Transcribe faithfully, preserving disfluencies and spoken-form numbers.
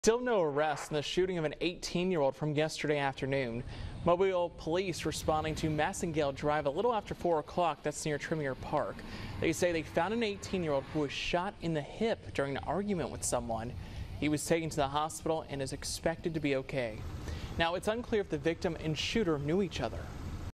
Still no arrests in the shooting of an eighteen-year-old from yesterday afternoon. Mobile police responding to Massengale Drive a little after four o'clock. That's near Tremere Park. They say they found an eighteen-year-old who was shot in the hip during an argument with someone. He was taken to the hospital and is expected to be okay. Now, it's unclear if the victim and shooter knew each other.